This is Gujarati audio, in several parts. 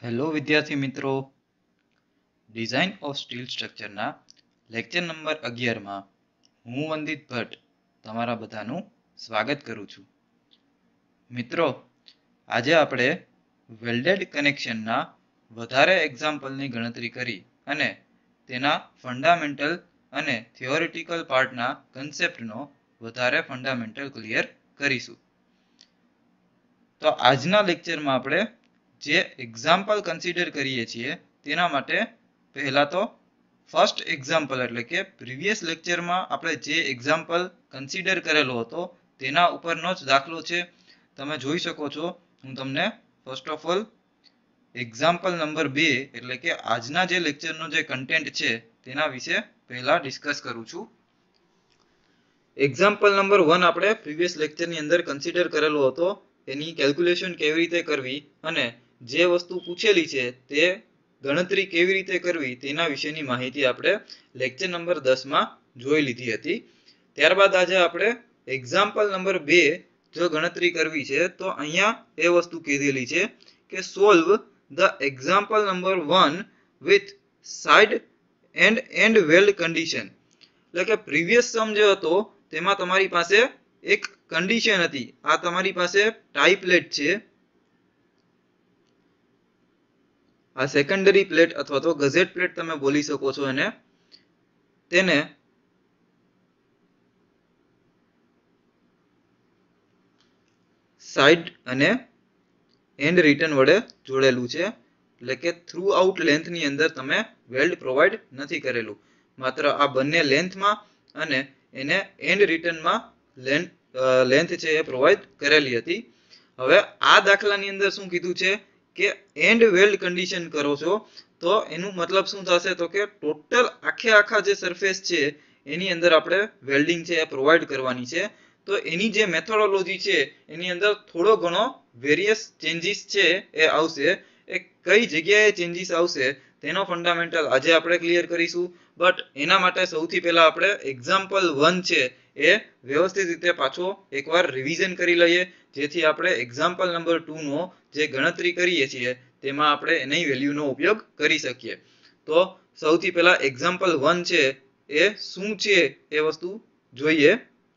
હેલો વિદ્યાર્થી મિત્રો, ડિઝાઇન ઓફ સ્ટીલ સ્ટ્રક્ચરના લેક્ચર નંબર 11માં હું વંદિત ભટ્ટ તમારા બધાનું સ્વાગત કરું છું. મિત્રો, આજે આપણે વેલ્ડેડ કનેક્શનના વધારે એક્ઝામ્પલની ગણતરી કરી અને તેના ફંડામેન્ટલ અને થિયોરિટિકલ પાર્ટના કન્સેપ્ટનો વધારે ફંડામેન્ટલ ક્લિયર કરીશું. તો આજના લેક્ચરમાં આપણે જે એક્ઝામ્પલ કન્સિડર કરીએ છીએ તેના માટે પહેલા તો ફર્સ્ટ એક્ઝામ્પલ એટલે કે પ્રીવિયસ લેક્ચરમાં આપણે જે એક્ઝામ્પલ કન્સિડર કરેલો હતો તેના ઉપરનો જ દાખલો છે. તમે જોઈ શકો છો, હું તમને first of all example number 2 એટલે કે આજના જે લેક્ચરનો જે કન્ટેન્ટ છે તેના વિશે પહેલા ડિસ્કસ કરું છું. એક્ઝામ્પલ નંબર 1 આપણે પ્રીવિયસ લેક્ચરની અંદર કન્સિડર કરેલો હતો. એની કેલ્ક્યુલેશન કેવી રીતે કરવી અને જે વસ્તુ પૂછેલી છે તે ગણતરી કેવી રીતે કરવી તેના વિશેની માહિતી આપણે લેક્ચર નંબર 10 માં જોઈ લીધી હતી. ત્યારબાદ આજે આપણે એક્ઝામ્પલ નંબર 2 જો ગણતરી કરવી છે તો અહીંયા એ વસ્તુ કીધેલી છે કે solve the example number 1 with side end weld condition. એટલે કે પ્રીવિયસ સમ જે હતો તેમાં તમારી પાસે એક કન્ડિશન હતી. આ તમારી પાસે ટાઈ પ્લેટ છે, આ સેકન્ડરી પ્લેટ અથવા તો ગઝેટ પ્લેટ તમે બોલી શકો છો. તેને સાઇડ અને એન્ડ રિટર્ન વડે જોડેલું છે. એટલે કે થ્રુ આઉટ લેન્થ ની અંદર તમે વેલ્ડ પ્રોવાઈડ નથી કરેલું, માત્ર આ બંને લેન્થમાં અને એને એન્ડ રિટર્નમાં લેન્થ છે એ પ્રોવાઈડ કરેલી હતી. હવે આ દાખલાની અંદર શું કીધું છે કે એન્ડ વેલ્ડ કન્ડિશન કરો છો તો એનું મતલબ શું થશે તો કે ટોટલ આખા જે સરફેસ છે એની અંદર આપણે વેલ્ડિંગ છે એ પ્રોવાઈડ કરવાની છે. તો એની જે મેથોડોલોજી છે એની અંદર થોડો ઘણો વેરિયસ ચેન્જીસ છે એ આવશે. એ કઈ જગ્યાએ ચેન્જીસ આવશે તેનો ફંડામેન્ટલ આજે આપણે ક્લિયર કરીશું. બટ એના માટે સૌથી પહેલા આપણે એક્ઝામ્પલ 1 છે એ વ્યવસ્થિત રીતે પાછો એકવાર રિવિઝન કરી લઈએ, જેથી આપણે એક્ઝામ્પલ નંબર 2 નો જે ગણતરી કરીએ છીએ તેમાં આપણે એની વેલ્યુનો ઉપયોગ કરી શકીએ. તો સૌથી પહેલા એક્ઝામ્પલ 1 છે એ શું છે એ વસ્તુ જોઈએ.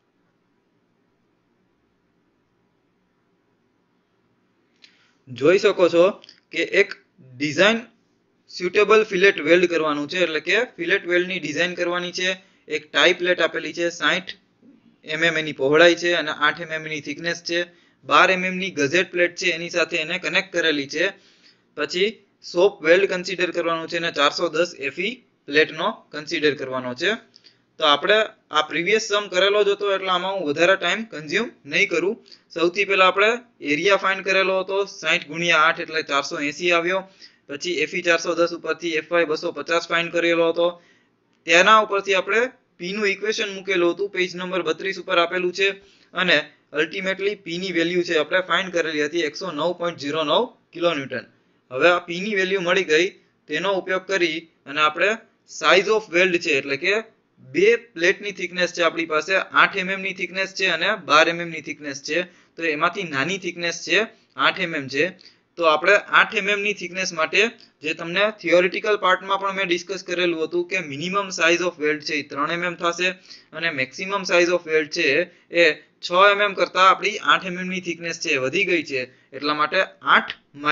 જોઈ શકો છો કે એક ડિઝાઇન સ્યુટેબલ ફિલેટ વેલ્ડ કરવાનું છે, એટલે કે ફિલેટ વેલ્ડની ડિઝાઇન કરવાની છે. એક ટાઈ પ્લેટ આપેલી છે, 60 mm એની પહોળાઈ છે અને 8 mm ની થિકનેસ છે. 12 mm ની ગઝેટ પ્લેટ છે એની સાથે એને કનેક્ટ કરેલી છે. પછી સોપ વેલ્ડ કન્સિડર કરવાનું છે અને 410 Fe પ્લેટનો કન્સિડર કરવાનો છે. તો આપણે આ પ્રીવિયસ સમ કરેલો જ હતો એટલે આમાં હું વધારે ટાઈમ કન્ઝ્યુમ નહીં કરું. સૌથી પહેલા આપણે એરિયા ફાઇન્ડ કરેલો હતો, 60 × 8 એટલે 480 આવ્યો. પછી Fe 410 ઉપરથી Fy 250 ફાઇન્ડ કરેલો હતો. તેના ઉપરથી આપણે P નું ઇક્વેશન મૂકેલું હતું, પેજ નંબર 32 ઉપર આપેલું છે. અને અલ્ટિમેટલી P ની વેલ્યુ છે આપણે ફાઇન્ડ કરેલી હતી 109.09 કિલોન્યુટન. હવે આ P ની વેલ્યુ મળી ગઈ, તેનો ઉપયોગ કરી અને આપણે સાઇઝ ઓફ વેલ્ડ છે એટલે કે બે પ્લેટની થિકનેસ છે આપણી પાસે 8 mm ની થિકનેસ છે અને 12 mm ની થિકનેસ છે. તો એમાંથી નાની થિકનેસ છે 8 mm છે. તો આપણે 8 mm ની થિકનેસ માટે જે તમને થિયોરિટિકલ પાર્ટમાં પણ મેં ડિસ્કસ કરેલું હતું કે મિનિમમ સાઇઝ ઓફ વેલ્ડ છે એ 3 mm થશે અને મેક્સિમમ સાઇઝ ઓફ વેલ્ડ છે એ 6 mm કરતા આપણી 8 mm ની થિકનેસ છે વધી ગઈ છે. એટલા માટે 8 -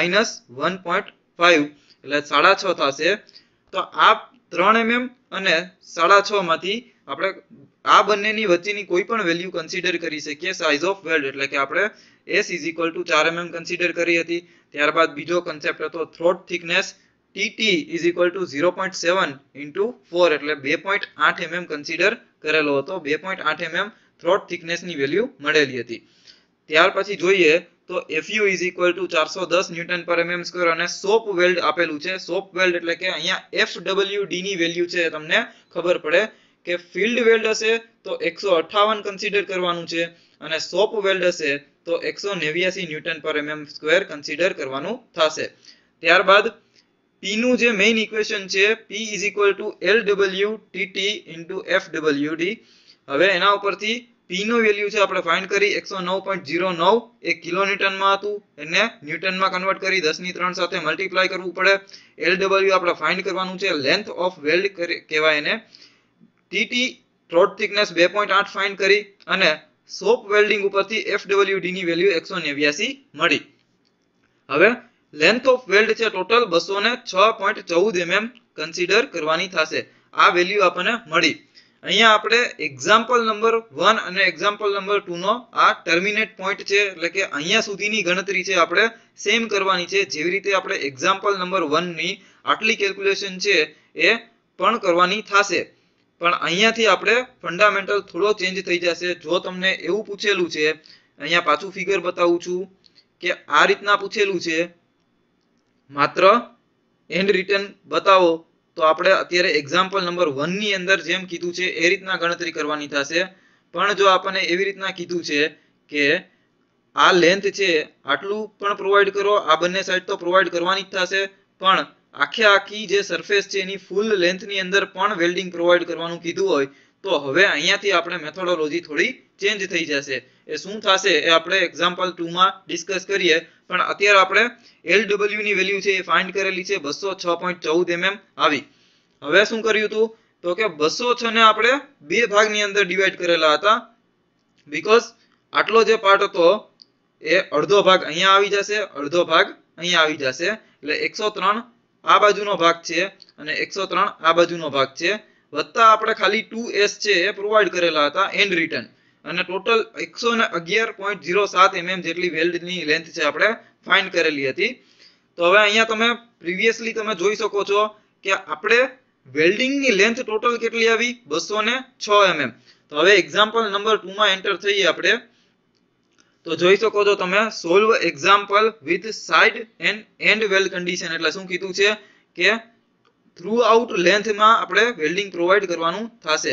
1.5 એટલે 6.5 થશે. તો આ 3 mm અને 6.5 માંથી આપણે આ બંનેની વચ્ચેની કોઈ પણ વેલ્યુ કન્સિડર કરી શકીએ સાઇઝ ઓફ વેલ્ડ. એટલે કે આપણે S = 4 mm કન્સિડર કરી હતી. ત્યારબાદ બીજો કન્સેપ્ટ હતો થ્રોટ થિકનેસ, TT = 0.7 × 4 એટલે 2.8 mm કન્સિડર કરેલો હતો. 2.8 mm થ્રોટ થિકનેસની વેલ્યુ મળેલી હતી. ત્યાર પછી જોઈએ તો Fu = 410 Nm². અને સોપ વેલ્ડ આપેલું છે. સોપ વેલ્ડ એટલે કે અહીંયા FWD ની વેલ્યુ છે તમને ખબર પડે કે ફિલ્ડ વેલ્ડ હશે તો 158 કન્સિડર કરવાનું છે અને સોપ વેલ્ડ હશે તો 189 Nm² કન્સિડર કરવાનું થશે. ત્યારબાદ P નું જે મેઇન ઇક્વેશન છે P = LW TT × FWD. હવે એના ઉપરથી P નો વેલ્યુ છે આપણે ફાઇન્ડ કરી 109.09 એ કિલોન્યુટનમાં હતું એને ન્યૂટનમાં કન્વર્ટ કરી 10 ની 3 સાથે મલ્ટીપ્લાય કરવું પડે. Lw આપણે ફાઇન્ડ કરવાનું છે, લેન્થ ઓફ વેલ્ડ કહેવાય એને. TT રોડ થિકનેસ 2.8 ફાઇન્ડ કરી અને સોપ વેલ્ડિંગ ઉપરથી FWD ની વેલ્યુ 189 મળી. હવે લેન્થ ઓફ વેલ્ડ છે ટોટલ 206.14 mm કન્સિડર કરવાની થશે. આ વેલ્યુ આપણને મળી. અહીંયા આપણે એક્ઝામ્પલ નંબર 1 અને એક્ઝામ્પલ નંબર 2 નો આ ટર્મિનેટ પોઈન્ટ છે, એટલે કે અહીંયા સુધીની ગણતરી છે આપણે સેમ કરવાની છે. જેવી રીતે આપણે એક્ઝામ્પલ નંબર 1 ની આટલી કેલ્ક્યુલેશન છે એ પણ કરવાની થશે, પણ અહીંયાથી આપણે ફંડામેન્ટલ થોડો ચેન્જ થઈ જશે. જો તમને એવું પૂછેલું છે, અહીંયા પાછું ફિગર બતાવું છું કે આ રીતના પૂછેલું છે, માત્ર એન્ડ રિટર્ન બતાવો, તો આપણે અત્યારે એક્ઝામ્પલ નંબર 1 ની અંદર જેમ કીધું છે એ રીતના ગણતરી કરવાની થશે. પણ જો આપણને એવી રીતના કીધું છે કે આ લેન્થ છે આટલું પણ પ્રોવાઈડ કરો, આ બંને સાઈડ તો પ્રોવાઈડ કરવાની જ થશે, પણ આખી જે સરફેસ છે એની ફૂલ લેન્થ ની અંદર પણ વેલ્ડિંગ પ્રોવાઈડ કરવાનું કીધું હોય, તો હવે અહીંયાથી આપણે મેથોડોલોજી થોડી ચેન્જ થઈ જશે. એ શું થશે એ આપણે એક્ઝામ્પલ 2 માં ડિસ્કસ કરીએ. પણ અત્યારે આપણે Lw ની વેલ્યુ છે એ ફાઇન્ડ કરેલી છે 206.14 mm આવી. હવે શું કર્યું હતું તો કે 206 ને આપણે બે ભાગની અંદર ડિવાઈડ કરેલા હતા, બીકોઝ આટલો જે પાર્ટ હતો એ અડધો ભાગ અહીંયા આવી જશે, અડધો ભાગ અહીંયા આવી જશે, એટલે 103 આ બાજુનો ભાગ છે અને 103 આ બાજુનો ભાગ છે, વત્તા આપણે ખાલી 2s છે એ પ્રોવાઈડ કરેલા હતા એન્ડ રિટર્ન, અને ટોટલ 111.07 mm જેટલી વેલ્ડની લેન્થ છે આપણે ફાઇન્ડ કરેલી હતી. તો હવે અહીંયા તમે પ્રીવિયસલી તમે જોઈ શકો છો કે આપણે વેલ્ડિંગની લેન્થ ટોટલ કેટલી આવી 206 mm. તો હવે એક્ઝામ્પલ નંબર 2 માં એન્ટર થઈએ આપણે, તો જોઈ શકો છો તમે solve example with side and end weld condition. એટલે શું કીધું છે કે થ્રુ આઉટ લેન્થમાં આપણે વેલ્ડિંગ પ્રોવાઈડ કરવાનું થશે.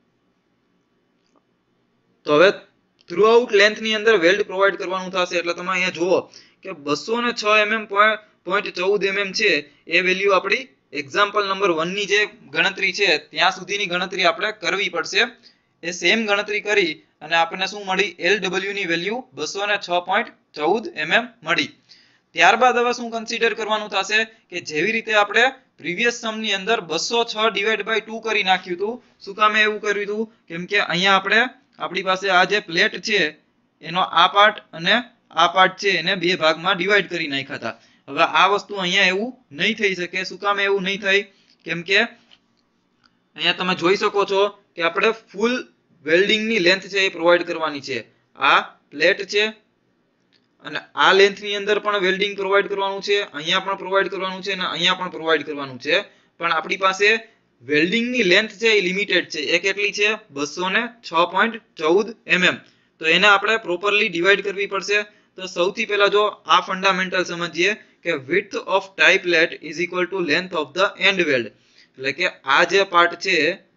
તો હવે થ્રુ આઉટ લેન્થ ની અંદર વેલ્ડ પ્રોવાઈડ કરવાનું થશે, એટલે તમે અહીંયા જુઓ કે 206 mm.14 mm છે એ વેલ્યુ આપણી એક્ઝામ્પલ નંબર 1 ની જે ગણતરી છે ત્યાં સુધીની ગણતરી આપણે કરવી પડશે. એ સેમ ગણતરી કરી અને આપણને શું મળી Lw ની વેલ્યુ 206.14 mm મળી. ત્યારબાદ હવે શું કન્સિડર કરવાનું થશે કે જેવી રીતે આપણે પ્રીવિયસ સમ ની અંદર 206/2 કરી નાખ્યું હતું. શું કામ એવું કર્યું હતું? કેમ કે અહીંયા આપણે આપણી પાસે આ જે પ્લેટ છે એનો આ પાર્ટ અને આ પાર્ટ છે એને બે ભાગમાં ડિવાઈડ કરી નાખ્યા હતા. હવે આ વસ્તુ અહીંયા એવું નહીં થઈ શકે. શું કામ એવું નહીં થાય? કેમ કે અહીંયા તમે જોઈ શકો છો કે આપણે ફૂલ વેલ્ડિંગ ની લેન્થ છે એ પ્રોવાઈડ કરવાની છે. આ પ્લેટ છે અને આ લેન્થ ની અંદર પણ વેલ્ડિંગ પ્રોવાઈડ કરવાનું છે, અહીંયા પણ પ્રોવાઈડ કરવાનું છે અને અહીંયા પણ પ્રોવાઈડ કરવાનું છે. પણ આપણી પાસે વેલ્ડિંગ ની લેન્થ છે એ લિમિટેડ છે. એ કેટલી છે? 206.14 mm. તો એને આપણે પ્રોપરલી ડિવાઈડ કરવી પડશે. તો સૌથી પહેલા જો આ ફંડામેન્ટલ સમજીએ કે width of tie plate is equal to length of the end weld. એટલે કે આ જે પાર્ટ છે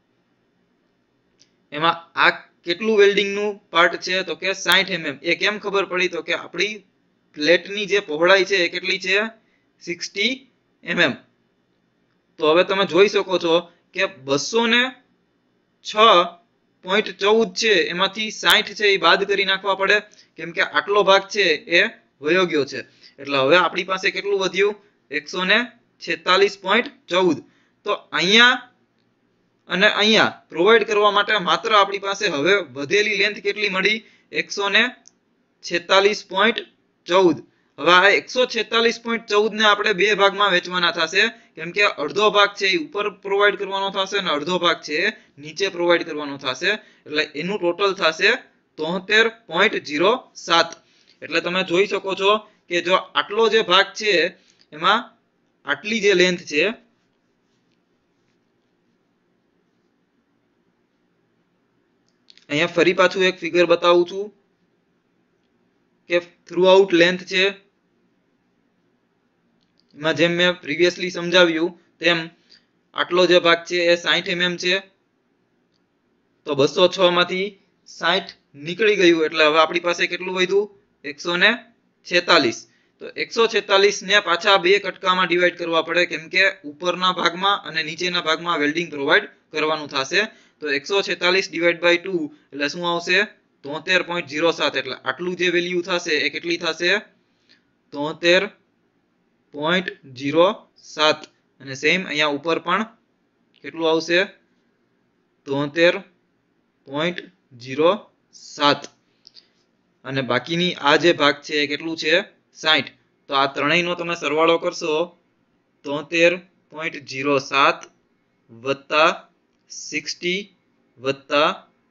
એમાં આ કેટલું વેલ્ડિંગ નું પાર્ટ છે તો કે 60 mm. એ કેમ ખબર પડી? તો કે આપણી પ્લેટની જે પહોળાઈ છે એ કેટલી છે? 60 mm. તો હવે તમે જોઈ શકો છો કે 206.14 છે એમાંથી 60 છે એ બાદ કરી નાખવા પડે, કેમ કે આટલો ભાગ છે એ વયો ગયો છે. એટલે હવે આપણી પાસે કેટલું વધ્યું? 146.14. તો અહીંયા અને અહીંયા પ્રોવાઈડ કરવા માટે માત્ર આપણી પાસે હવે વધેલી લેન્થ કેટલી મળી? 146.14. હવે આ 146.14 ને આપણે બે ભાગમાં વહેંચવાના થશે, કેમ કે અડધો ભાગ છે એ ઉપર પ્રોવાઈડ કરવાનો થશે અને અડધો ભાગ છે એ નીચે પ્રોવાઈડ કરવાનો થશે. એટલે એનું ટોટલ થશે 73.07. એટલે તમે જોઈ શકો છો કે જો આટલો જે ભાગ છે એમાં આટલી જે લેન્થ છે અહીંયા ફરી પાછું એક ફિગર બતાવું છું કે થ્રુ આઉટ લેન્થ છે એમાં જેમ મેં પ્રીવિયસલી સમજાવ્યું તેમ આટલો જે ભાગ છે એ 60 mm છે. તો 206 માંથી 60 નીકળી ગયું એટલે હવે આપણી પાસે કેટલું વધ્યું? 146. તો 146 ને પાછા બે કટકામાં ડિવાઈડ કરવા પડે, કેમ કે ઉપરના ભાગમાં અને નીચેના ભાગમાં વેલ્ડિંગ પ્રોવાઈડ કરવાનું થશે. તો 146 ડિવાઈડ બાય 2 એટલે શું આવશે? 73.07 એટલે આટલું જે વેલ્યુ થશે એ કેટલી થશે 73.07 અને સેમ અહીંયા ઉપર પણ કેટલું આવશે 73.07 અને બાકીની આ જે ભાગ છે એ કેટલું છે 60 તો આ ત્રણેયનો તમે સરવાળો કરશો 73.07 વત્તા 60 વત્તા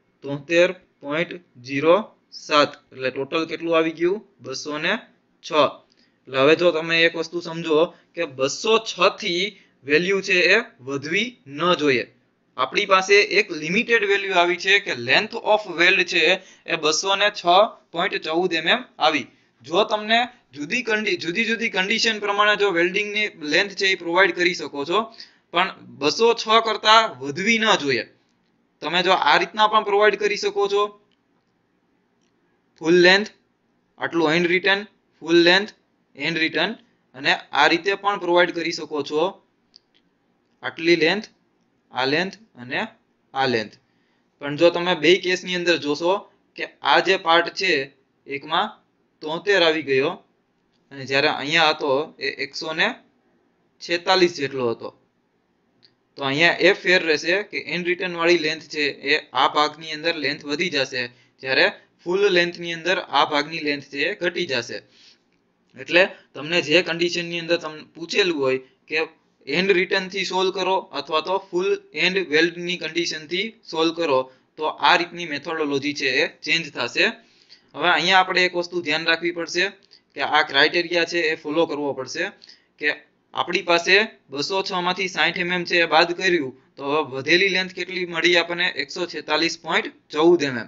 73.07 એટલે ટોટલ કેટલું આવી ગયું 206 એટલે હવે જો તમે એક વસ્તુ સમજો કે 206 થી વેલ્યુ છે એ વધવી ન જોઈએ આપણી પાસે એક લિમિટેડ વેલ્યુ આવી છે કે લેન્થ ઓફ વેલ્ડ છે એ 206.14 mm આવી જો તમને જુદી જુદી કન્ડિશન પ્રમાણે જો વેલ્ડિંગની લેન્થ છે એ પ્રોવાઈડ કરી શકો છો પણ 206 કરતા વધવી ન જોઈએ તમે જો આ રીતના પણ પ્રોવાઈડ કરી શકો છો ફૂલ લેન્થ આટલું end return full length end return અને આ રીતે પણ પ્રોવાઈડ કરી શકો છો આટલી લેન્થ આ લેન્થ અને આ લેન્થ પણ જો તમે બે કેસની અંદર જોશો કે આ જે પાર્ટ છે એકમાં 73 આવી ગયો અને જ્યારે અહીંયા હતો એ 146 જેટલો હતો તો અહીંયા એ ફેર રહેશે કે એન્ડ રિટર્ન વાળી લેન્થ છે એ આ ભાગની અંદર લેન્થ વધી જશે જ્યારે ફૂલ લેન્થની અંદર આ ભાગની લેન્થ છે એ ઘટી જશે એટલે તમને જે કન્ડિશનની અંદર તમને પૂછેલું હોય કે એન્ડ રિટર્ન થી સોલ્વ કરો અથવા તો ફૂલ એન્ડ વેલ્ડની કન્ડિશનથી સોલ્વ કરો તો આ રીતની મેથોડોલોજી છે એ ચેન્જ થશે હવે અહીંયા આપણે એક વસ્તુ ધ્યાન રાખવી પડશે કે આ ક્રાઇટેરિયા છે એ ફોલો કરવો પડશે કે આપણી પાસે 206 માંથી 60 mm છે એ બાદ કર્યું તો હવે વધેલી લેન્થ કેટલી મળી આપણને 146.14 mm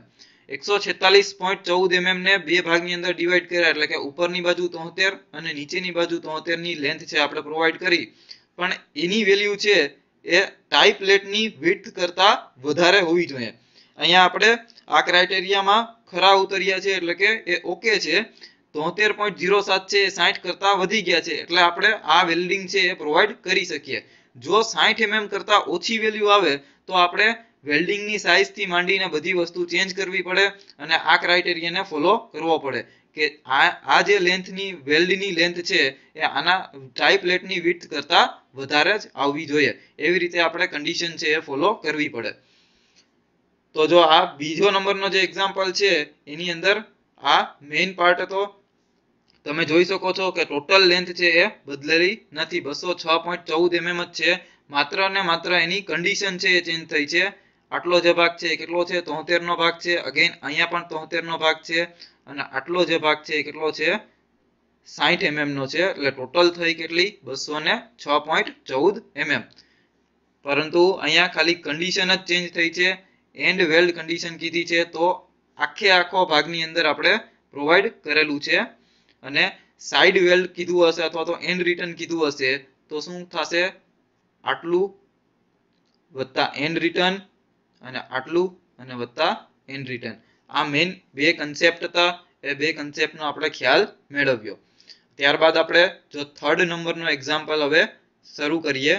146.14 mm ને બે ભાગની અંદર ડિવાઈડ કર્યા એટલે કે ઉપરની બાજુ 73 અને નીચેની બાજુ 73 ની લેન્થ છે આપણે પ્રોવાઈડ કરી પણ એની વેલ્યુ છે એ ટાઈ પ્લેટની વિડ્થ કરતા વધારે હોવી જોઈએ અહીંયા આપણે આ ક્રાઇટેરિયામાં ખરા ઉતર્યા છે એટલે કે એ ઓકે છે 73.07 છે એ 60 કરતા વધી ગયા છે એટલે આપણે આ વેલ્ડિંગ છે એ પ્રોવાઈડ કરી શકીએ જો 60 mm કરતા ઓછી વેલ્યુ આવે તો આપણે વેલ્ડિંગની સાઇઝ થી માંડીને બધી વસ્તુ ચેન્જ કરવી પડે અને આ ક્રાઇટેરિયાને ફોલો કરવો પડે કે આ જે લેન્થની વેલ્ડની લેન્થ છે એ આના ટાઈ પ્લેટની વિડ્થ કરતા વધારે જ આવવી જોઈએ એવી રીતે આપણે કન્ડિશન છે એ ફોલો કરવી પડે તો જો આ બીજો નંબરનો જે એક્ઝામ્પલ છે એની અંદર આ મેઇન પાર્ટ હતો તમે જોઈ શકો છો કે ટોટલ લેન્થ છે એ બદલેલી નથી 206.14 mm જ છે માત્ર ને માત્ર એની કન્ડિશન છે એ ચેન્જ થઈ છે આટલો જે ભાગ છે કેટલો છે 73 નો ભાગ છે અગેન અહીંયા પણ 73 નો ભાગ છે અને આટલો જે ભાગ છે કેટલો છે 60 mm નો છે એટલે ટોટલ થઈ કેટલી 206.14 mm પરંતુ અહીંયા ખાલી કન્ડિશન જ ચેન્જ થઈ છે એન્ડ વેલ્ડ કન્ડિશન કીધી છે તો આખો ભાગની અંદર આપણે પ્રોવાઈડ કરેલું છે અને સાઈડ વેલ્ડ કીધું હશે અથવા તો એન્ડ રિટર્ન કીધું હશે તો શું થશે આટલું વત્તા એન્ડ રિટર્ન અને આટલું અને વત્તા એન્ડ રિટર્ન આ મેઇન બે કન્સેપ્ટ હતા એ બે કન્સેપ્ટનો આપણે ખ્યાલ મેળવ્યો ત્યારબાદ આપણે જો થર્ડ નંબરનો એક્ઝામ્પલ હવે શરૂ કરીએ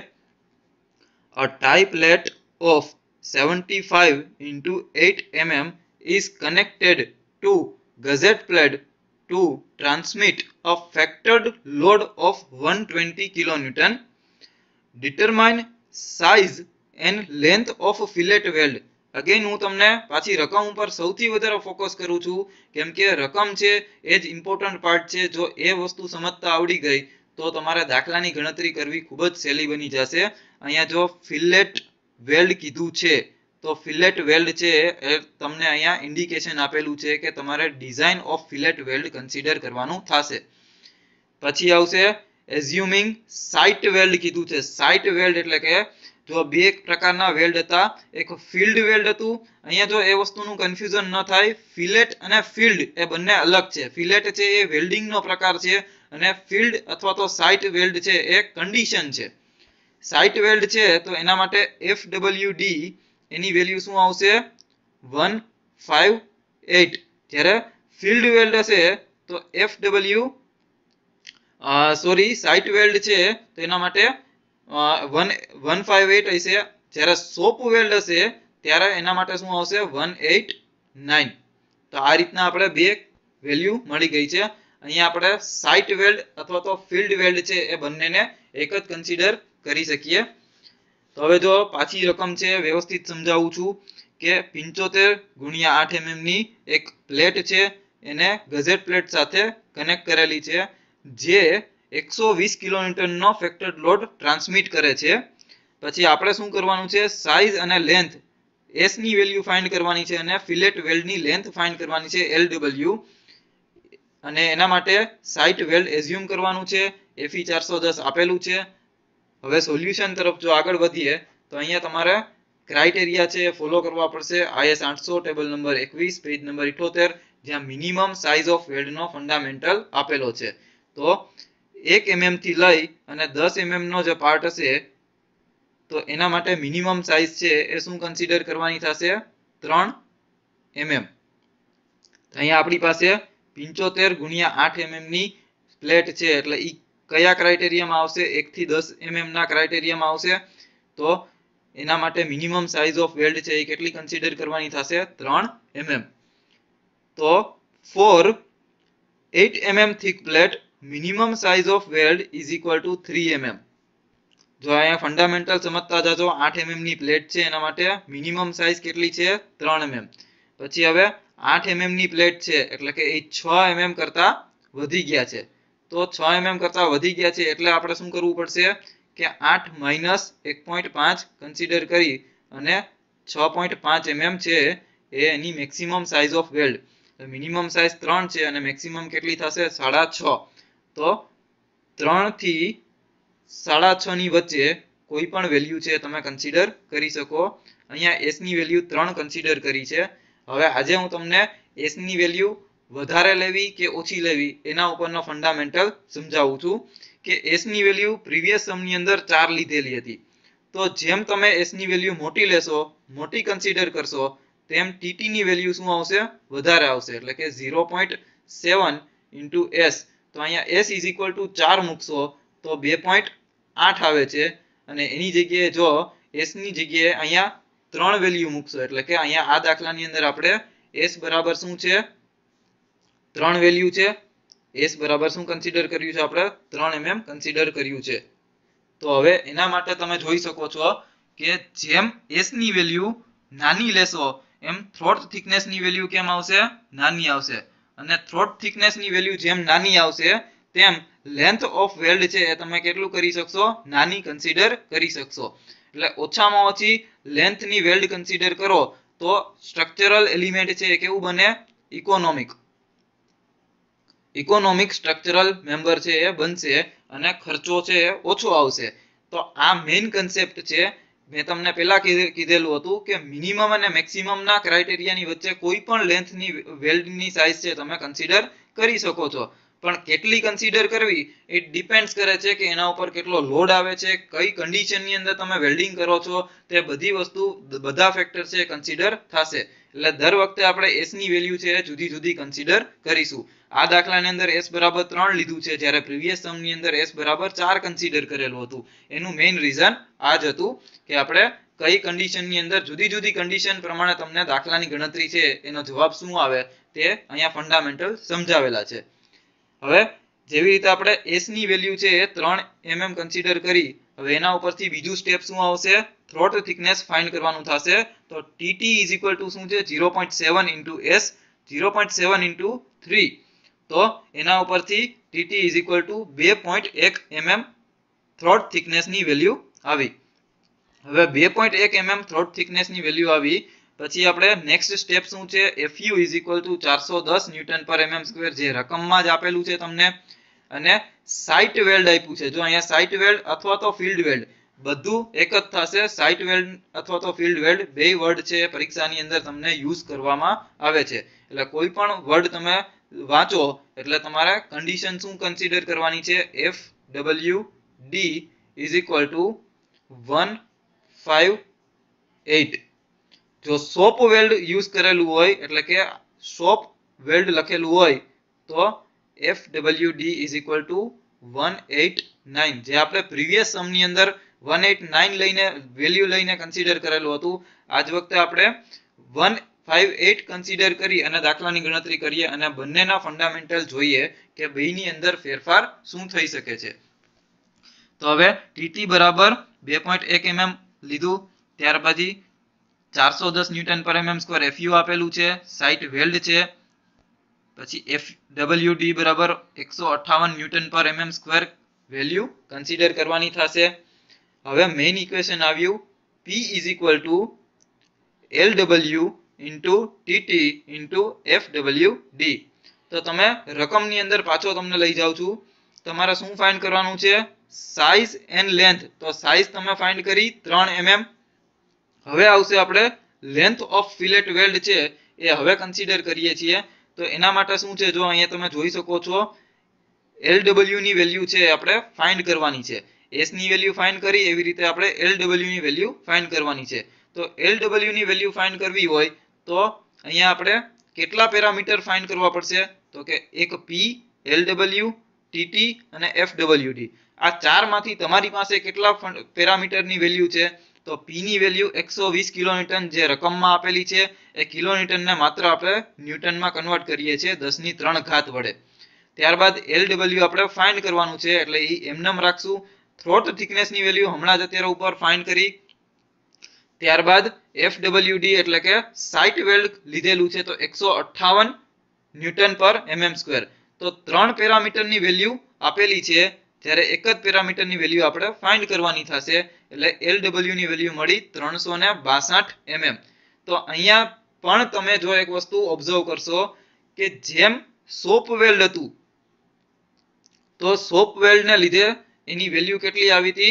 A tie plate of 75 into 8 mm is connected to gusset plate to transmit a factored load of 120 kilonewton. Determine size and length of fillet weld. Again હું તમને પાછી રકમ ઉપર સૌથી વધારે ફોકસ કરું છું કેમ કે રકમ છે એ જ ઇમ્પોર્ટન્ટ પાર્ટ છે જો એ વસ્તુ સમજતા આવડી ગઈ તો તમારે દાખલાની ગણતરી કરવી ખૂબ જ સહેલી બની જશે અહીંયા જો ફિલેટ વેલ્ડ કીધું છે તો ફિલેટ વેલ્ડ છે એ તમને અહીંયા ઇન્ડિકેશન આપેલું છે કે તમારે design of fillet weld consider કરવાનું થશે પછી આવશે એઝ્યુમિંગ સાઇટ વેલ્ડ કીધું છે સાઇટ વેલ્ડ એટલે કે જો બે પ્રકારના વેલ્ડ હતા એક ફિલ્ડ વેલ્ડ હતું અહીંયા જો એ વસ્તુનું કન્ફ્યુઝન ન થાય ફિલેટ અને ફિલ્ડ એ બંને અલગ છે ફિલેટ છે એ વેલ્ડિંગનો પ્રકાર છે અને ફિલ્ડ અથવા તો સાઇટ વેલ્ડ છે એ કન્ડિશન છે સાઇટ વેલ્ડ છે તો એના માટે FWD એની વેલ્યુ શું આવશે 158 જ્યારે ફિલ્ડ વેલ્ડ હશે તો સાઇટ વેલ્ડ છે તો એના માટે 158 હશે જ્યારે સોપ વેલ્ડ હશે ત્યારે એના માટે શું આવશે 189 તો તો આ રીતના આપણે બે વેલ્યુ મળી ગઈ છે. અહીંયા આપણે સાઇટ વેલ્ડ અથવા તો ફિલ્ડ વેલ્ડ છે એ બંનેને એક જ કન્સિડર કરી શકીએ. તો હવે જો પાછી રકમ છે વ્યવસ્થિત સમજાવું છું કે 75 ગુણ્યા 8 mm ની એક પ્લેટ છે, એને ગઝેટ પ્લેટ સાથે કનેક્ટ કરેલી છે, જે 120 કિલોન્યુટન નો ફેક્ટર્ડ લોડ ટ્રાન્સમિટ કરે છે. પછી આપણે શું કરવાનું છે, સાઇઝ અને લેન્થ S ની વેલ્યુ ફાઇન્ડ કરવાની છે અને ફિલેટ વેલ્ડ ની લેન્થ ફાઇન્ડ કરવાની છે LW, અને એના માટે સાઇટ વેલ્ડ એઝ્યુમ કરવાનું છે. FE 410 આપેલું છે. હવે સોલ્યુશન તરફ જો આગળ વધીએ તો અહીંયા તમારે ક્રાઇટેરિયા છે ફોલો કરવા પડશે. IS 800 table number 21 page number 78, જ્યાં મિનિમમ સાઇઝ ઓફ વેલ્ડ નો ફંડામેન્ટલ આપેલો છે. તો 1 mm થી લઈ અને 10 mm નો જે પાર્ટ હશે તો એના માટે મિનિમમ સાઇઝ છે એ શું કન્સિડર કરવાની થશે, 3 mm. અહીંયા આપણી પાસે 75 ગુણ્યા 8 mm ની પ્લેટ છે, એટલે ઈ કયા ક્રાઇટેરિયામાં આવશે, 1 થી 10 mm ના ક્રાઇટેરિયામાં આવશે. તો એના માટે મિનિમમ સાઇઝ ઓફ વેલ્ડ છે એ કેટલી કન્સિડર કરવાની થશે, 3 mm. તો for 8 mm thick plate minimum size of weld is equal to 3 mm. જો અહીંયા ફંડામેન્ટલ સમજતા જાજો, 8 mm ની પ્લેટ છે એના માટે મિનિમમ સાઇઝ કેટલી છે, 3 mm. પછી હવે 8 mm ની પ્લેટ છે એટલે કે એ 6 mm કરતા વધી ગયા છે. તો 6 mm કરતા વધી ગયા છે એટલે આપણે શું કરવું પડશે કે 8 માઇનસ 1.5 કન્સિડર કરી અને 6.5 mm છે એ એની maximum size of weld. Minimum size 3 છે અને મેક્સિમમ કેટલી થશે, 6.5. તો 3 થી 6.5 ની વચ્ચે કોઈ પણ વેલ્યુ છે તમે કન્સિડર કરી શકો. અહીંયા S ની વેલ્યુ 3 કન્સિડર કરી છે. હવે આજે હું તમને S ની વેલ્યુ વધારે લેવી કે ઓછી લેવી એના ઉપરનો ફંડામેન્ટલ સમજાવું છું કે S ની વેલ્યુ પ્રીવિયસ સમ ની અંદર 4 લીધેલી હતી. તો જેમ તમે S ની વેલ્યુ મોટી લેશો, મોટી કન્સિડર કરશો, તેમ TT ની વેલ્યુ શું આવશે, વધારે આવશે, એટલે કે 0.7 into S. તો અહીંયા S is equal to 4 મૂકશો તો 2.8 આવે છે, અને એની જગ્યાએ જો S ની જગ્યાએ અહીંયા 3 વેલ્યુ મૂકશો એટલે કે અહીંયા આ દાખલાની અંદર આપણે S બરાબર શું છે, 3 વેલ્યુ છે. S બરાબર શું કન્સિડર કર્યું છે, આપણે 3 mm કન્સિડર કર્યું છે. તો હવે એના માટે તમે જોઈ શકો છો કે જેમ S ની વેલ્યુ નાની લેશો એમ થ્રોટ થિકનેસ ની વેલ્યુ કેમ આવશે, નાની આવશે, અને થ્રોટ થિકનેસ ની વેલ્યુ જેમ નાની આવશે તેમ લેન્થ ઓફ વેલ્ડ છે એ તમે કેટલું કરી શકશો, નાની કન્સિડર કરી શકશો. એટલે ઓછામાં ઓછી લેન્થ ની વેલ્ડ કન્સિડર કરો તો સ્ટ્રક્ચરલ એલિમેન્ટ છે એ કેવું બને, ઇકોનોમિક સ્ટ્રક્ચરલ મેમ્બર છે એ બનશે અને ખર્ચો છે એ ઓછો આવશે. તો આ મેઇન કન્સેપ્ટ છે. મેં તમને પહેલા કીધેલું હતું કે મિનિમમ અને મેક્સિમમ ના ક્રાઇટેરિયાની વચ્ચે કોઈ પણ લેન્થની વેલ્ડની સાઇઝ છે તમે કન્સિડર કરી શકો છો, પણ કેટલી કન્સિડર કરવી એ ડિપેન્ડ્સ કરે છે કે એના ઉપર કેટલો લોડ આવે છે, કઈ કન્ડિશનની અંદર તમે વેલ્ડિંગ કરો છો, તે બધી વસ્તુ, બધા ફેક્ટર છે કન્સિડર થશે. એટલે દર વખતે આપણે S ની વેલ્યુ છે જુદી જુદી કન્સિડર કરીશું. આ દાખલાની અંદર S બરાબર 3 લીધું છે, જ્યારે પ્રીવિયસ સમ ની અંદર S બરાબર 4 કન્સિડર કરેલું હતું. એનું મેઇન રીઝન આ જ હતું કે આપણે કઈ કન્ડિશનની અંદર જુદી જુદી કન્ડિશન પ્રમાણે તમને દાખલાની ગણતરી છે એનો જવાબ શું આવે તે અહીંયા ફંડામેન્ટલ સમજાવેલા છે. હવે જેવી રીતે આપણે S ની વેલ્યુ છે એ 3 mm કન્સિડર કરી, હવે એના ઉપરથી બીજું સ્ટેપ શું આવશે, થ્રોટ થિકનેસ ફાઇન્ડ કરવાનું થશે. તો TT is equal to શું છે, 0.7 into S, 0.7 into 3. તો એના ઉપરથી TT is equal to 2.1 mm throat thickness ની વેલ્યુ આવી. હવે 2.1 mm થ્રોટ થિકનેસ ની વેલ્યુ આવી પછી આપણે નેક્સ્ટ સ્ટેપ શું છે, FU is equal to 410 newton પર mm², જે રકમમાં જ આપેલું છે તમને, અને સાઇટ વેલ્ડ આપ્યું છે. જો અહીંયા સાઇટ વેલ્ડ અથવા તો ફિલ્ડ વેલ્ડ બધું એક જ થશે. સાઇટ વેલ્ડ અથવા તો ફિલ્ડ વેલ્ડ બે વર્ડ છે પરીક્ષાની અંદર તમને યુઝ કરવામાં આવે છે. એટલે કોઈ પણ વર્ડ તમે વાંચો એટલે તમારે કન્ડિશન શું કન્સિડર કરવાની છે, FWD is equal to 158. જો સોપ વેલ્ડ યુઝ કરેલું હોય એટલે કે સોપ વેલ્ડ લખેલું હોય તો FWD is equal to 189. જે આપણે પ્રીવિયસ સમ ની અંદર 189 લઈને વેલ્યુ લઈને કન્સિડર કરેલું હતું, આજ વખતે આપણે 58 કન્સિડર કરી અને દાખલાની ગણતરી કરીએ અને બંનેના ફંડામેન્ટલ જોઈએ કે બેની અંદર ફેરફાર શું થઈ શકે છે. તો હવે ટીટી બરાબર 2.1 mm લીધું, ત્યાર પછી 410 ન્યૂટન પર mm સ્ક્વેર FU આપેલું છે, સાઇટ વેલ્ડ છે, પછી FWD બરાબર 158 ન્યૂટન પર mm સ્ક્વેર વેલ્યુ કન્સિડર કરવાની થશે. હવે મેઇન ઇક્વેશન આવ્યું P is equal to LW into TT into FWD. તો તમે રકમની અંદર પાછો તમને લઈ જાઉં છું. તમારે શું ફાઇન્ડ કરવાનું છે? Size and length. તો સાઇઝ તમે ફાઇન્ડ કરી 3 mm. હવે આવશે આપણે લેન્થ ઓફ ફિલેટ વેલ્ડ છે એ હવે કન્સિડર કરીએ છીએ. તો એના માટે શું છે, જો અહીંયા તમે જોઈ શકો છો LW ની વેલ્યુ છે આપણે ફાઇન્ડ કરવાની છે. S ની વેલ્યુ ફાઇન્ડ કરી એવી રીતે આપણે LW ની વેલ્યુ ફાઇન્ડ કરવાની છે. તો LW ની વેલ્યુ ફાઇન્ડ કરવી હોય તો અહીંયા આપણે કેટલા પેરામીટર ફાઇન્ડ કરવા પડશે? તો કે એક P, LW, TT અને FWD. આ ચારમાંથી તમારી પાસે કેટલા પેરામીટરની વેલ્યુ છે? તો P ની વેલ્યુ 120 કિલોન્યુટન જે રકમમાં આપેલી છે એ કિલોન્યુટનને માત્ર આપણે ન્યૂટનમાં કન્વર્ટ કરીએ છીએ 10³ ઘાત વડે. ત્યારબાદ LW આપણે ફાઇન્ડ કરવાનું છે એટલે એ એમનેમ રાખશું. થ્રોટ થિકનેસની વેલ્યુ હમણાં જ અત્યારે ઉપર ફાઇન્ડ કરી. ત્યારબાદ FWD એટલે કે સાઇટ વેલ્ડ લીધેલું છે તો 158 ન્યૂટન પર mm સ્ક્વેર. તો 3 પેરામીટરની વેલ્યુ આપેલી છે ત્યારે એક જ પેરામીટરની વેલ્યુ આપણે ફાઇન્ડ કરવાની થશે એટલે LW ની વેલ્યુ મળી 362 mm. તો અહીંયા પણ તમે જો એક વસ્તુ ઓબ્ઝર્વ કરશો કે જેમ સોપ વેલ્ડ હતું તો સોપ વેલ્ડ ને લીધે એની વેલ્યુ કેટલી આવી હતી?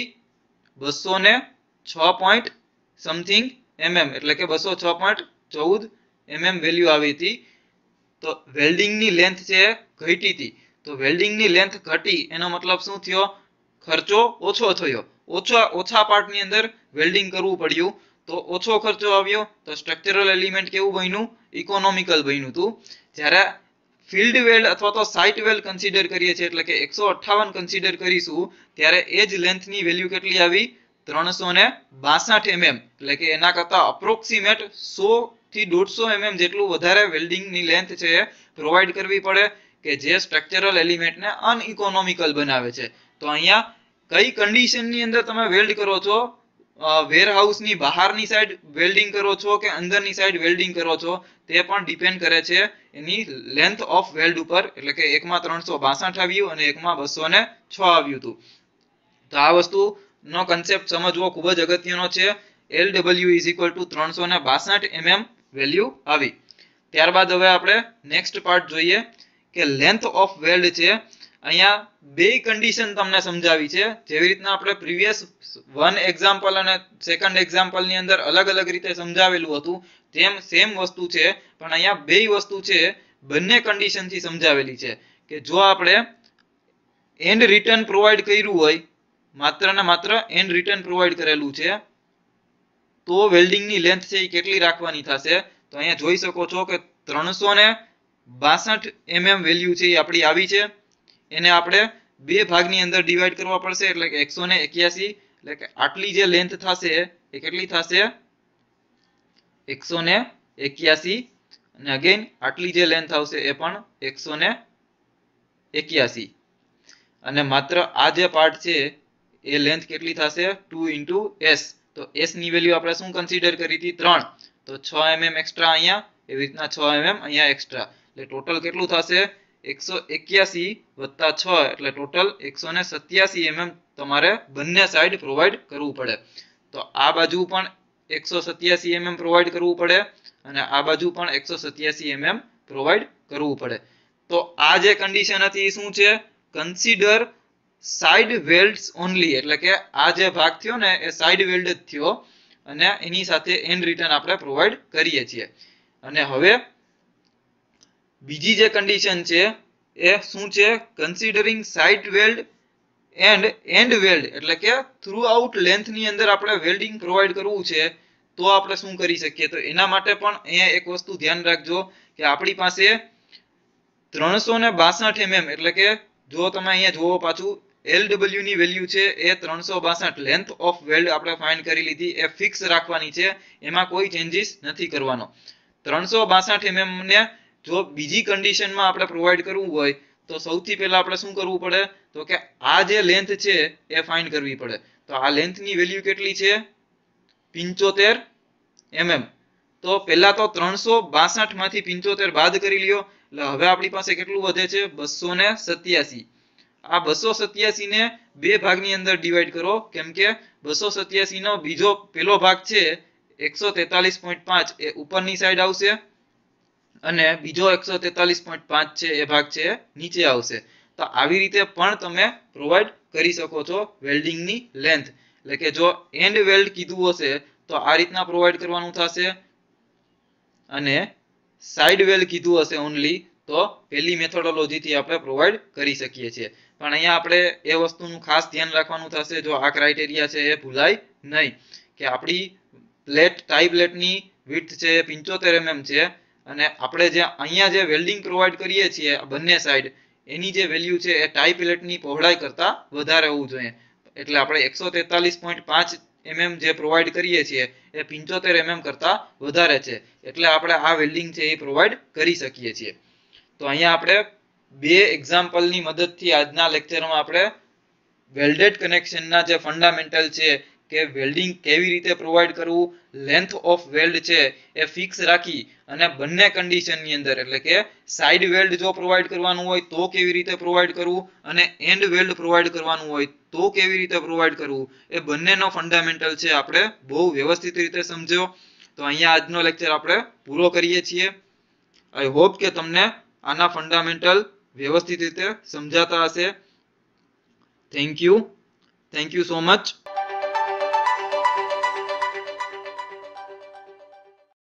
206 સમથિંગ mm એટલે કે 206.14 mm વેલ્યુ આવી હતી. તો વેલ્ડિંગની લેન્થ છે ઘટી હતી. તો વેલ્ડિંગની લેન્થ ઘટી એનો મતલબ શું થયો? ખર્ચો ઓછો થયો. ઓછા પાર્ટની અંદર વેલ્ડિંગ કરવું પડ્યું તો ઓછો ખર્ચો આવ્યો. તો સ્ટ્રક્ચરલ એલિમેન્ટ કેવું બન્યું? ઇકોનોમિકલ બન્યું હતું. જ્યારે ફિલ્ડ વેલ્ડ અથવા તો સાઇટ વેલ્ડ કન્સિડર કરીએ છીએ એટલે કે 158 કન્સિડર કરીશું ત્યારે એ જ લેન્થની વેલ્યુ કેટલી આવી? 362 mm એટલે કે એના કરતા અપ્રોક્સિમેટ 100 થી 150 mm જેટલું વધારે વેલ્ડિંગની લેન્થ છે પ્રોવાઈડ કરવી પડે કે જે સ્ટ્રક્ચરલ એલિમેન્ટને અનઇકોનોમિકલ બનાવે છે. તો અહીંયા કઈ કન્ડિશનની અંદર તમે વેલ્ડ કરો છો? વેરહાઉસની બહારની સાઈડ વેલ્ડિંગ કરો છો કે અંદરની સાઈડ વેલ્ડિંગ કરો છો તે પણ ડિપેન્ડ કરે છે એની લેન્થ ઓફ વેલ્ડ ઉપર. એટલે કે એકમાં 362 આવ્યું અને એકમાં 206 આવ્યું હતું. તો આ વસ્તુનો કન્સેપ્ટ સમજવો ખૂબ જ અગત્યનો છે. LW is equal to 362 mm value આવી. ત્યારબાદ હવે આપણે નેક્સ્ટ પાર્ટ જોઈએ કે લેન્થ ઓફ વેલ્ડ છે. અહીંયા બે કન્ડિશન તમને સમજાવી છે. જેવી રીતના આપણે પ્રીવિયસ 1 એક્ઝામ્પલ અને સેકન્ડ એક્ઝામ્પલ ની અંદર અલગ અલગ રીતે સમજાવેલું હતું તેમ સેમ વસ્તુ છે પણ અહીંયા બે વસ્તુ છે બંને કન્ડિશન થી સમજાવેલી છે કે જો આપણે એન્ડ રિટર્ન પ્રોવાઈડ કર્યું હોય, માત્ર ને માત્ર એન્ડ રિટર્ન પ્રોવાઈડ કરેલું છે તો વેલ્ડિંગની લેન્થ છે એ કેટલી રાખવાની થશે? તો અહીંયા જોઈ શકો છો કે 362 mm વેલ્યુ છે એ આપણી આવી છે. એને આપણે બે ભાગની અંદર ડિવાઈડ કરવા પડશે એટલે કે 181 એટલે કે આટલી જે લેન્થ થશે એ કેટલી થશે? 181 અને અગેન આટલી જે લેન્થ આવશે એ પણ 181 અને માત્ર આ જે પાર્ટ છે એ લેન્થ કેટલી થશે? 2 * s. તો s ની વેલ્યુ આપણે શું કન્સિડર કરી હતી? 3. તો 6 mm એક્સ્ટ્રા અહીંયા, એવી રીતના 6 mm અહીંયા એક્સ્ટ્રા એટલે ટોટલ કેટલું થશે? 181 + 6 એટલે ટોટલ 187 mm તમારે બંને સાઈડ પ્રોવાઈડ કરવું પડે. તો આ બાજુ પણ 187 mm પ્રોવાઈડ કરવું પડે અને આ બાજુ પણ 187 mm પ્રોવાઈડ કરવું પડે. તો આ જે કન્ડિશન હતી શું છે? કન્સિડર સાઇડ વેલ્ડ્સ ઓનલી એટલે કે આ જે ભાગ થયો ને એ સાઇડ વેલ્ડ જ થયો અને એની સાથે એન્ડ રિટર્ન આપણે પ્રોવાઈડ કરીએ છીએ. અને હવે બીજી જે કન્ડિશન છે એ શું છે? Considering site weld and end weld એટલે કે થ્રુ આઉટ લેન્થ ની અંદર આપણે વેલ્ડિંગ પ્રોવાઈડ કરવું છે તો આપણે શું કરી શકીએ? તો એના માટે પણ અહીંયા એક વસ્તુ ધ્યાન રાખજો કે આપણી પાસે 362 mm એટલે કે જો તમે અહીંયા જુઓ પાછું LW ની વેલ્યુ છે એ 362 લેન્થ ઓફ વેલ્ડ આપણે ફાઇન્ડ કરી લીધી એ ફિક્સ રાખવાની છે, એમાં કોઈ ચેન્જીસ નથી કરવાનો. 362 mm ને જો બીજી કન્ડિશનમાં આપણે પ્રોવાઈડ કરવું હોય તો સૌથી પહેલા આપણે શું કરવું પડે તો કે આ જે લેન્થ છે એ ફાઇન્ડ કરવી પડે. તો આ લેન્થની વેલ્યુ કેટલી છે 75 mm. તો પહેલા તો 362 માંથી 75 બાદ કરી લ્યો એટલે હવે આપણી પાસે કેટલું વધે છે 287. આ 287 ને બે ભાગની અંદર ડિવાઈડ કરો કેમ કે 287 નો બીજો પહેલો ભાગ છે 143.5 એ ઉપરની સાઈડ આવશે અને બીજો 143.5 છે એ ભાગ છે નીચે આવશે. તો આવી રીતે પણ તમે પ્રોવાઈડ કરી શકો છો વેલ્ડિંગની લેન્થ. એટલે કે જો એન્ડ વેલ્ડ કીધું હશે તો આ રીતના પ્રોવાઈડ કરવાનું થશે અને સાઈડ વેલ્ડ કીધું હશે ઓનલી તો પહેલી મેથોડોલોજી થી આપણે પ્રોવાઈડ કરી શકીએ છીએ. પણ અહીંયા આપણે એ વસ્તુનું ખાસ ધ્યાન રાખવાનું થશે જો આ ક્રાઇટેરિયા છે એ ભૂલાય નહીં કે આપણી પ્લેટ ટાઈ પ્લેટની વિડ્થ છે 75 mm છે અને આપણે જે અહીંયા જે વેલ્ડિંગ પ્રોવાઈડ કરીએ છીએ બંને સાઈડ એની જે વેલ્યુ છે એ ટાઈ પ્લેટની પહોળાઈ કરતા વધારે હોવું જોઈએ. એટલે આપણે 143.5 mm જે પ્રોવાઈડ કરીએ છીએ એ 75 mm કરતા વધારે છે એટલે આપણે આ વેલ્ડિંગ છે એ પ્રોવાઈડ કરી શકીએ છીએ. તો અહીંયા આપણે બે એક્ઝામ્પલની મદદથી આજના લેક્ચરમાં આપણે વેલ્ડેડ કનેક્શનના જે ફંડામેન્ટલ છે કે વેલ્ડિંગ કેવી રીતે પ્રોવાઈડ કરવું, લેન્થ ઓફ વેલ્ડ છે એ ફિક્સ રાખી અને બંને કન્ડિશનની અંદર એટલે કે સાઈડ વેલ્ડ જો પ્રોવાઈડ કરવાનું હોય તો કેવી રીતે પ્રોવાઈડ કરવું અને એન્ડ વેલ્ડ પ્રોવાઈડ કરવાનું હોય તો કેવી રીતે પ્રોવાઈડ કરવું એ બંનેનો ફંડામેન્ટલ છે આપણે બહુ વ્યવસ્થિત રીતે સમજ્યો. તો અહીંયા આજનો લેક્ચર આપણે પૂરો કરીએ છીએ. આઈ હોપ કે તમને આના ફંડામેન્ટલ વ્યવસ્થિત રીતે સમજાતા હશે. Thank you so much.